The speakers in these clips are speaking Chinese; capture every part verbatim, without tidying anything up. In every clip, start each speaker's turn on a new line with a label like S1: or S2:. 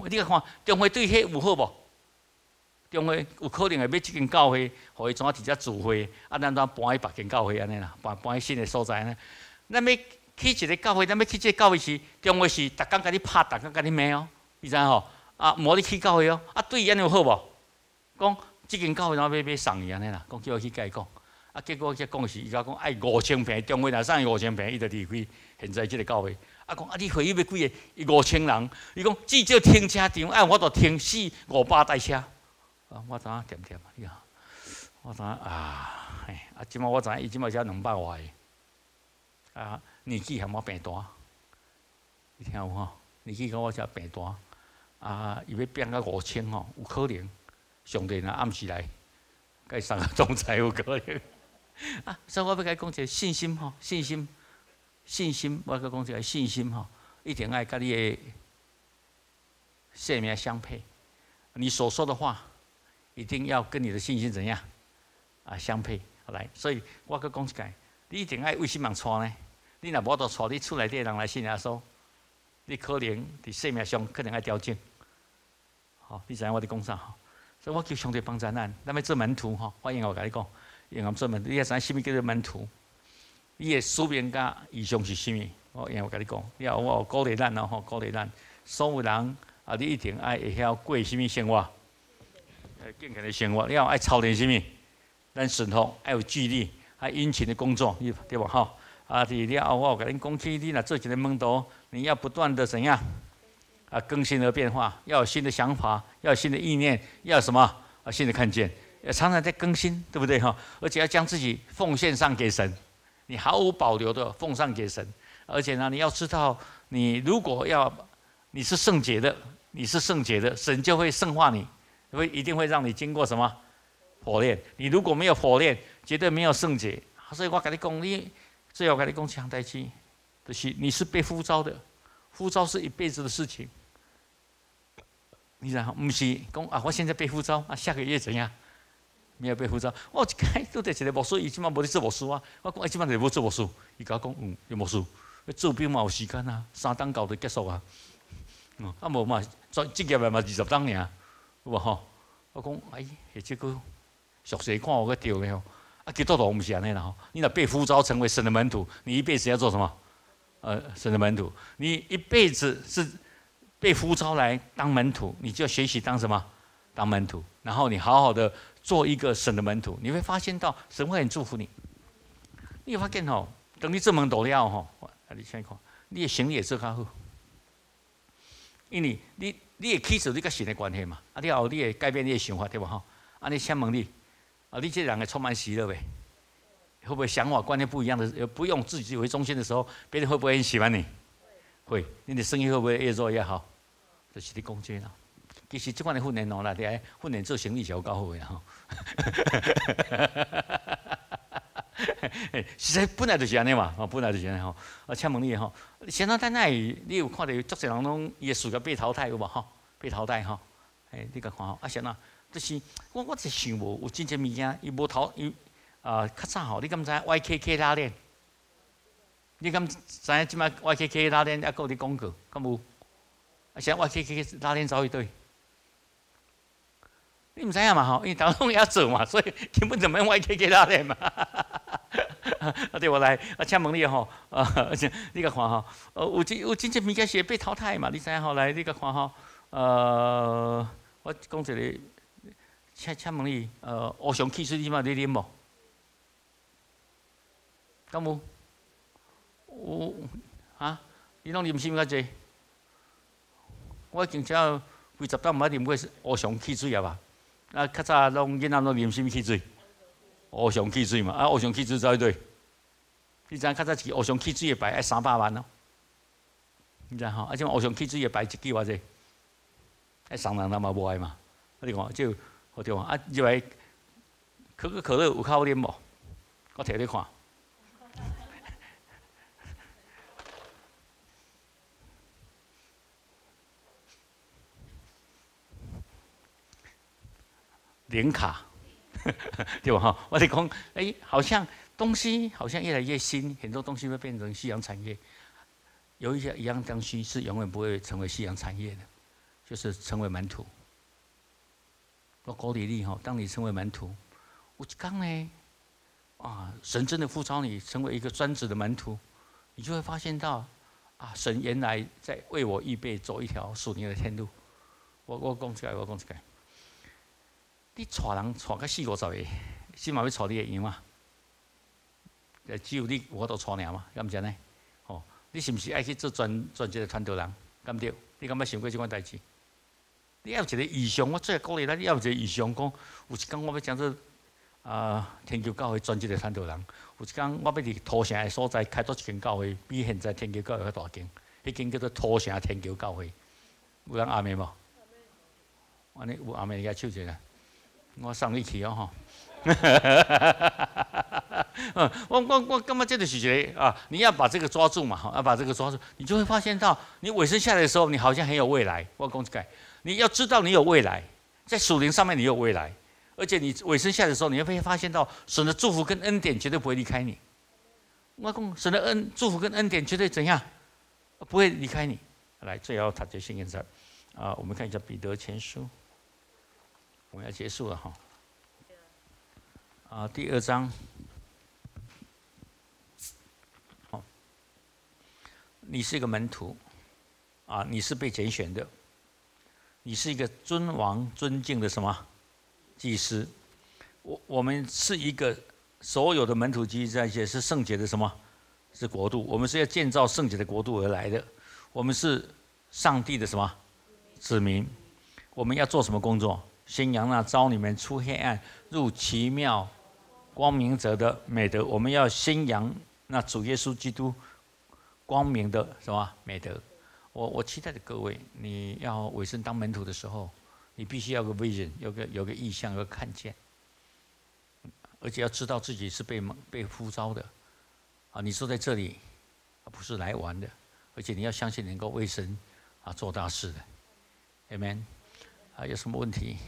S1: 你看中会对迄有好无？中会有可能会要即间教会，互伊怎啊直接自会，啊，咱怎搬去别间教会安尼啦，搬搬去新的所在呢？咱要去一个教会，咱要去即个教会时，中会是逐工甲你拍，逐工甲你骂哦，你知影吼？啊，无你去教会哦，啊，对伊安尼有好无？讲即间教会怎要要送伊安尼啦？讲叫我去甲伊讲，啊，结果才讲是伊甲讲爱五千平，中会若送伊五千平，伊就离开现在即个教会。啊，讲啊，你会议要几个？伊五千人，伊讲至少停车场，啊，我著停四五百台车。啊，我知影点点啊，你啊，我知影啊，嘿，啊，即摆我知影，伊即摆才两百外个，啊，年纪嫌我病大，你听有吼？年纪甲我才病大，啊，伊要变到五千吼，有可能，上帝若暗时来，甲伊送个总裁有可能，啊，所以我要甲伊讲一个信心吼，信心，信心，我甲讲一个信心吼，一定爱甲你的生命相配，你所说的话。一定要跟你的信心怎样啊相配来，所以我搁讲一解，你一定爱为什么带呢？你若无得带，你厝内底人来信耶稣，你可能伫生命上可能爱调整。好，你知影我伫讲啥吼？所以我叫上帝帮助咱，咱要做门徒吼。欢迎我甲你讲，用俺做门徒，你也知影什么叫做门徒？你的使命甲意向是什么？我用我甲你讲，你后我鼓励咱咯吼，鼓励咱所有人啊，你一定爱会晓过什么生活？健康的生活，你要爱操练什么？咱顺服，爱有纪律，爱殷勤的工作，对吧？哈啊！第了后，我有甲恁讲起，你若做一个门徒，你要不断的怎样啊？更新和变化，要有新的想法，要有新的意念，要有什么啊？新的看见，要常常在更新，对不对？哈！而且要将自己奉献上给神，你毫无保留的奉上给神。而且呢，你要知道，你如果要你是圣洁的，你是圣洁的，神就会圣化你。会一定会让你经过什么火炼？你如果没有火炼，绝对没有圣洁。所以我跟你讲，你最后跟你讲一项代志，就是你是被呼召的，呼召是一辈子的事情。你知道，不是讲啊，我现在被呼召啊，下个月怎样？没有被呼召，我一开都在一个牧师，伊即摆无咧做牧师啊。我讲，伊即摆就无做牧师，伊甲我讲，嗯，有牧师，做兵嘛有时间啊，三档搞就结束啊。嗯，啊无嘛，职业嘛嘛二十档尔。有无吼？我讲，哎，或者个熟悉看我个对个吼。啊，基督徒唔是安尼啦吼。你若被呼召成为神的门徒，你一辈子要做什么？呃，神的门徒，你一辈子是被呼召来当门徒，你就要学习当什么？当门徒。然后你好好的做一个神的门徒，你会发现到神会很祝福你。你会发现吼，等你做门徒了吼，啊，你先看，你的行李也做较好，因为你。你会起始你甲神的关系嘛？啊，你后你会改变你的想法对吧？吼，啊，你请问你，啊，你这人会充满喜乐呗？会不会想法观念不一样的，不用自己为中心的时候，别人会不会很喜欢你？会，你的生意会不会越做越好？就是你讲这啦。其实这款的训练哦，内底训练做生意是有够好的吼。实在本来就是安尼嘛，哦，本来就是安尼吼。啊，请问你吼，现在在那里，你有看到足侪人拢伊的事业被淘汰有无吼？被淘汰吼，诶，你甲看吼，啊，现在就是我我是想无有真正物件，伊无淘伊啊，较早吼，你敢知 Y K K 拉链？你敢知影即摆 Y K K 拉链还佫有咧广告，敢有？啊，现在 Y K K 拉链走去对？你唔知影嘛吼，因为大家拢要做嘛，所以根本就免 Y K K 拉链嘛。啊，对我来，啊，请问你吼，啊，你甲看吼，呃，有真有真正物件是会被淘汰嘛？你知影吼？来，你甲看吼，呃，我讲一个，请请问你，呃，乌熊汽水你嘛你啉无？敢有？有啊？你拢啉什么较济？我已经只有几十档毋捌啉过乌熊汽水啊吧？啊，较早拢囡仔拢啉什么汽水？乌熊汽水嘛，啊，乌熊汽水走去对。你知影较早一乌熊汽水的牌爱三百万哦，你知影吼？啊，种乌熊汽水的牌一支偌济？爱送人咱嘛无爱嘛？啊，你看就好对嘛？啊，入来可口可乐有较好啉无？我摕你看。零卡，对吧？哈，我在讲，哎，好像东西好像越来越新，很多东西会变成夕阳产业。有一些一样东西是永远不会成为夕阳产业的， 就是成为门徒。我鼓励你哈，当你成为门徒，有一天呢，啊，神真的呼召你成为一个专职的门徒，你就会发现到，啊，神原来在为我预备走一条属灵的天路。我我讲一个，我讲一个，你带人带到四五十个，是嘛要带你的羊嘛？只有你我都带尔嘛，敢毋是呢？哦，你是毋是爱去做专专职的传道人？敢毋对？你敢捌想过这款代志？你要有一个意向，我最鼓励咱，你要有一个意向，讲有一天我要将做啊天桥教会专职的传道人，有一天我要伫土城的所在开拓一间教会，比现在天桥教会较大间，迄间叫做土城天桥教会。有人阿妹无？安尼有阿妹，你甲手一下，我送你去哦吼。我我我感觉这就是一个啊，你要把这个抓住嘛，要把这个抓住，你就会发现到，你尾声下来的时候，你好像很有未来。我讲一个，你要知道你有未来，在属灵上面你有未来，而且你尾声下来的时候，你会发现到神的祝福跟恩典绝对不会离开你。我讲神的恩祝福跟恩典绝对怎样，不会离开你。来，最后他就信言上啊，我们看一下彼得前书，我们要结束了哈。啊，第二章。你是一个门徒，啊，你是被拣选的，你是一个尊王尊敬的什么祭司？我我们是一个所有的门徒集在一起，是圣洁的什么？是国度。我们是要建造圣洁的国度而来的。我们是上帝的什么子民？我们要做什么工作？宣扬那召你们出黑暗入奇妙光明者的美德。我们要宣扬那主耶稣基督光明的什么美德？我我期待的各位，你要委身当门徒的时候，你必须要有个 vision， 有个有个意向，有个看见，而且要知道自己是被被呼召的啊！你坐在这里，不是来玩的，而且你要相信能够为神啊做大事的 ，amen。还有什么问题？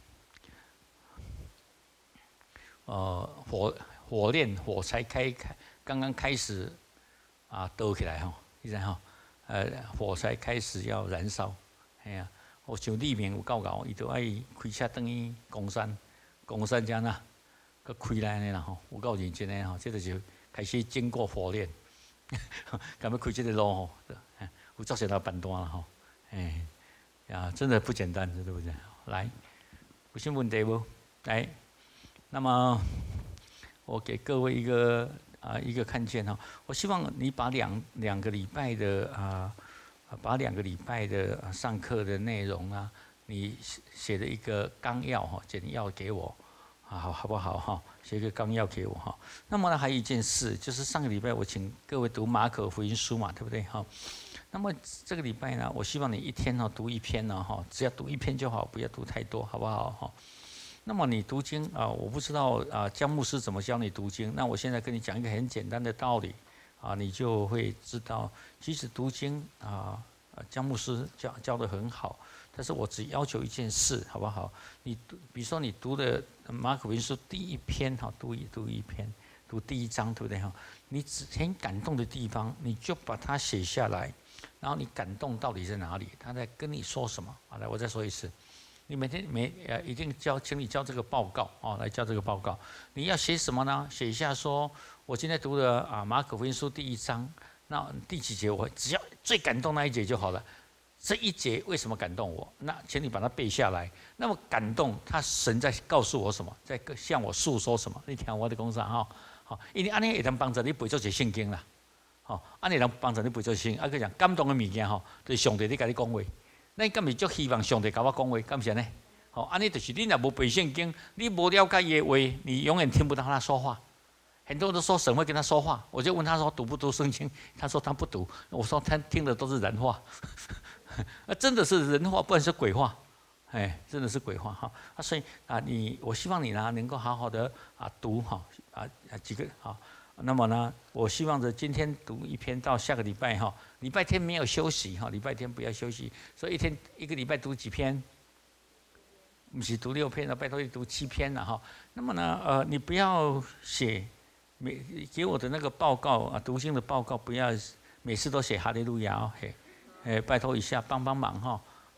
S1: 呃，火火炼火才开开，刚刚开始。啊，倒起来吼，你知吼，呃，火柴开始要燃烧，哎呀，我像立明有教教，伊就爱开车等于公山，公山遮呐，佮开来安尼啦吼，有够认真诶吼，这就是开始经过火炼，敢要开这个路吼，有造成到板段啦吼，哎呀，真的不简单，对不对？来，有什么问题无？来，那么我给各位一个。啊，一个看见哈，我希望你把两两个礼拜的啊，把两个礼拜的上课的内容啊，你写的一个纲要哈，简要给我，啊，好好不好哈？写一个纲要给我哈。那么呢，还有一件事，就是上个礼拜我请各位读马可福音书嘛，对不对哈？那么这个礼拜呢，我希望你一天呢读一篇呢哈，只要读一篇就好，不要读太多，好不好哈？那么你读经啊，我不知道啊，江牧师怎么教你读经？那我现在跟你讲一个很简单的道理啊，你就会知道，其实读经啊，江牧师教教得很好，但是我只要求一件事，好不好？你比如说你读的马可福音书第一篇哈，读一读一篇，读第一章，对不对哈？你只很感动的地方，你就把它写下来，然后你感动到底在哪里？他在跟你说什么？好，来，我再说一次。你每天每呃一定交，请你交这个报告哦，来交这个报告。你要写什么呢？写一下说，我今天读的啊马可福音书第一章，那第几节我只要最感动那一节就好了。这一节为什么感动我？那请你把它背下来。那么感动，他神在告诉我什么？在向我诉说什么？你听我的讲啥哈？好，因为安尼会能帮助你背做一圣经啦。好，安尼能帮助你背做圣经。啊，佢讲感动的物件吼，就是上帝在跟你讲话。咱敢是足希望上帝甲我讲话，敢是呢？好，安尼就是你若无背圣经，你无了解伊的话，你永远听不到他说话。很多人都说神会跟他说话，我就问他说读不读圣经？他说他不读。我说他听的都是人话，啊，真的是人话，不然是鬼话，哎，真的是鬼话哈。啊，所以啊，你我希望你呢能够好好的啊读哈啊啊几个好。那么呢，我希望着今天读一篇，到下个礼拜哈，礼拜天没有休息哈，礼拜天不要休息，所以一天一个礼拜读几篇，不是读六篇了，拜托你读七篇了哈。那么呢，呃，你不要写每给我的那个报告啊，读经的报告，不要每次都写哈利路亚哦，嘿，哎，拜托一下，帮帮忙哈。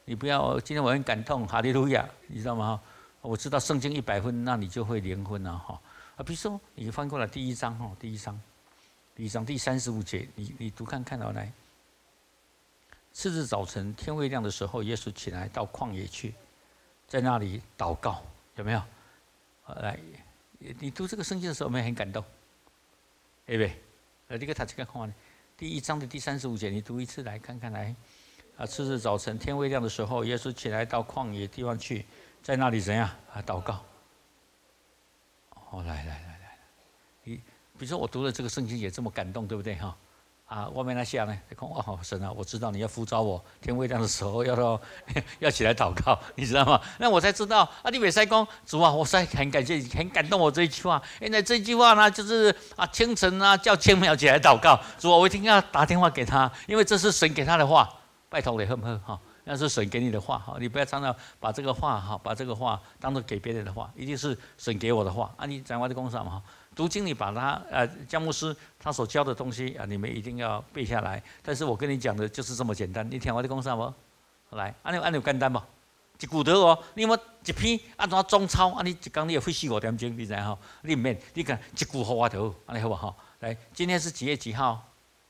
S1: 你不要今天我很感动，哈利路亚，你知道吗？我知道圣经一百分，那你就会零分了哈。啊，比如说你翻过来第一章哈，第一章，第一章第三十五节，你你读看看哦，来。次日早晨天未亮的时候，耶稣起来到旷野去，在那里祷告，有没有？来，你读这个圣经的时候，有没有很感动？对不对？呃，这个他这个看，第一章的第三十五节，你读一次来看看来。啊，次日早晨天未亮的时候，耶稣起来到旷野地方去，在那里怎样啊？祷告。哦，来来来来，你比如说我读了这个圣经也这么感动，对不对哈？啊，外面那下呢？你看，哦，神啊，我知道你要呼召我，天未亮的时候要到要起来祷告，你知道吗？那我才知道啊，你别塞讲主啊，我实在很感谢，很感动我这一句话。原来这句话呢，就是啊，清晨啊叫千苗起来祷告，主啊，我一定要打电话给他，因为这是神给他的话，拜托你喝不喝哈？那是神给你的话哈，你不要常常把这个话哈，把这个话当做给别人的话，一定是神给我的话啊！你讲话的工上嘛哈，读经你把他呃姜牧师他所教的东西啊，你们一定要背下来。但是我跟你讲的就是这么简单，你听我的工上不？来，按钮按钮简单不？一句得哦，你有一篇按怎中抄啊？你一讲你也费四五点钟，你知吼？你唔免，你讲一句好我头，安尼好不好？来，今天是几月几号？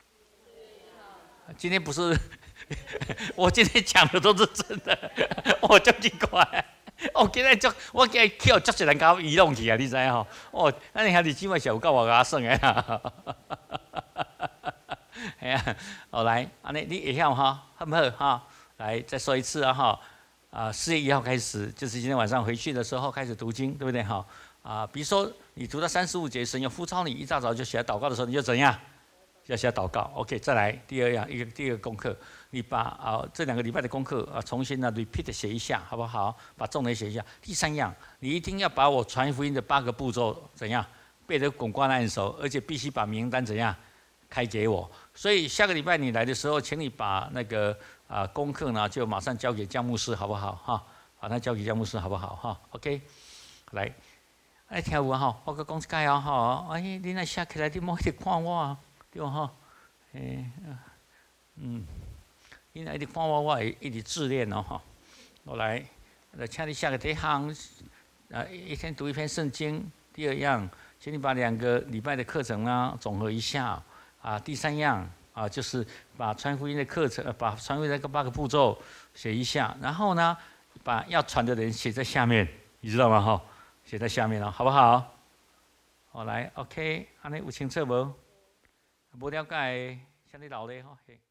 S1: 今天不是。我今天讲的都是真的，我就奇怪。我今日足，我今日去足一人甲我遗弄去啊，你知影吼？哦，那你看你今晚小有够我甲算的啦。哎呀，好来，安尼你会晓哈，好不好哈？来，再说一次啊哈。啊，四月一号开始，就是今天晚上回去的时候开始读经，对不对哈？啊，比如说你读到三十五节，神要呼召你，一大早就起来祷告的时候，你就怎样？要起来祷告 ，OK， 再来第二样，一个第二个功课，你把啊这两个礼拜的功课啊重新呢 repeat 写一下，好不好？把重点写一下。第三样，你一定要把我传福音的八个步骤怎样背得滚瓜烂熟，而且必须把名单怎样开给我。所以下个礼拜你来的时候，请你把那个啊功课呢就马上交给姜牧师，好不好？哈，把它交给姜牧师，好不好？哈 ，OK， 来，哎，听有哈，我个讲一解啊哈，哎，你那写起来你莫一直看我啊。对哈，诶，嗯，你若一直看我，我会一直自恋哦哈。我来，来，请你下个第一行，啊，一天读一篇圣经。第二样，请你把两个礼拜的课程呢总合一下。啊，第三样啊，就是把传福音的课程，把传福音的八个步骤写一下。然后呢，把要传的人写在下面，你知道吗？哈，写在下面了，好不好？好来 ，OK， 安尼有清楚无？无了解，像你老咧吼。